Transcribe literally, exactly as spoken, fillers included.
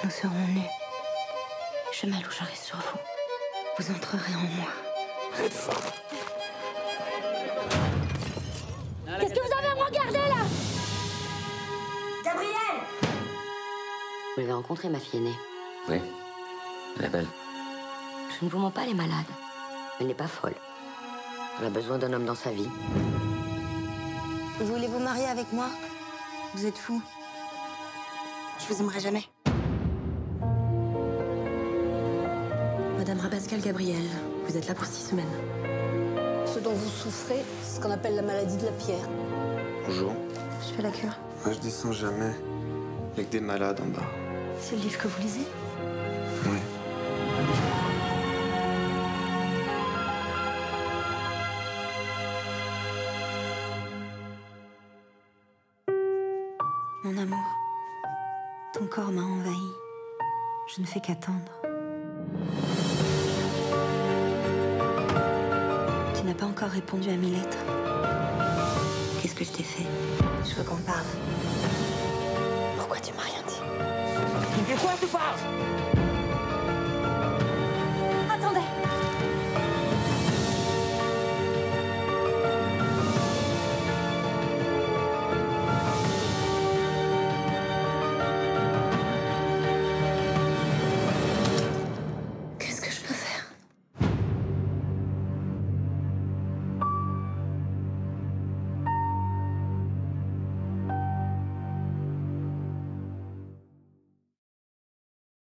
Nous serons nus. Je m'allongerai sur vous. Vous entrerez en moi. Vous êtes fort. Qu'est-ce que vous avez à me regarder, là? Gabrielle! Vous l'avez rencontrée, ma fille aînée? Oui, elle est belle. Je ne vous mens pas, elle est malade. Elle n'est pas folle. Elle a besoin d'un homme dans sa vie. Vous voulez vous marier avec moi? Vous êtes fou. Je vous aimerai jamais. Madame Rabascal Gabrielle, vous êtes là pour six semaines. Ce dont vous souffrez, c'est ce qu'on appelle la maladie de la pierre. Bonjour. Je fais la cure. Moi, je descends jamais. Il y a que des malades en bas. C'est le livre que vous lisez? Oui. Mon amour, ton corps m'a envahi. Je ne fais qu'attendre. Tu n'as pas encore répondu à mes lettres. Qu'est-ce que je t'ai fait? Je veux qu'on parle. Pourquoi tu m'as rien dit? De quoi tu parles?